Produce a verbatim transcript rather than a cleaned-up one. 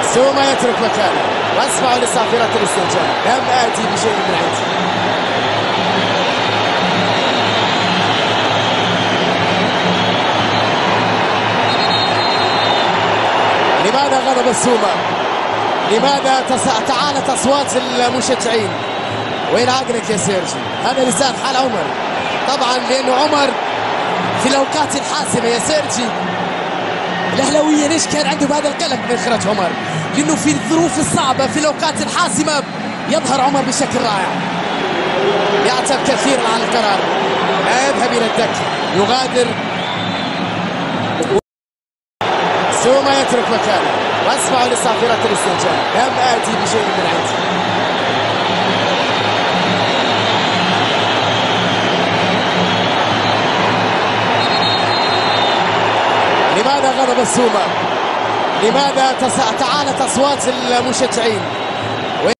سوما يترك مكانه واسمعوا لصافرة الاستنجاب. لم آتي بشيء من عندي. لماذا غضب السومة؟ لماذا تعالت أصوات المشجعين؟ وين عقلك يا سيرجي؟ هذا لسان حال عمر طبعا، لأنه عمر في الأوقات الحاسمة يا سيرجي الأهلاوية ليش كان عندهم هذا القلق من إخراج عمر؟ لأنه في الظروف الصعبة في الأوقات الحاسمة يظهر عمر بشكل رائع، يعتب كثيرا على القرار، لا يذهب إلى الدكة، يغادر. سوما يترك مكانه واسمعوا لصافرة الاستنجاب. لم آتي بشيء من عندي. لماذا غضب السومة؟ لماذا تعالت أصوات المشجعين؟